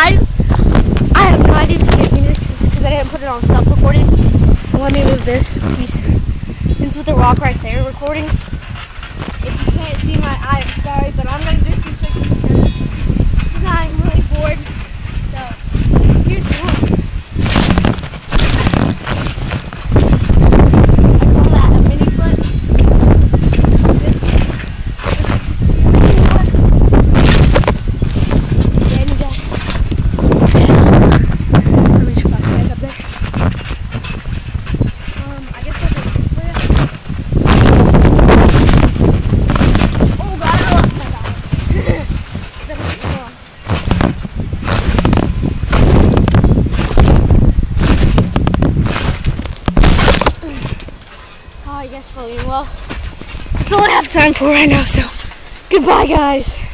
guys, I have no idea if you can see this because I didn't put it on self-recording. Let me move this piece. It's with the rock right there recording. If you can't see my eye, I'm sorry, but I'm going to just do tricks because I'm really bored. So, here's the one. I call that a mini foot. I guess floating well. That's all I have time for right now, so goodbye guys.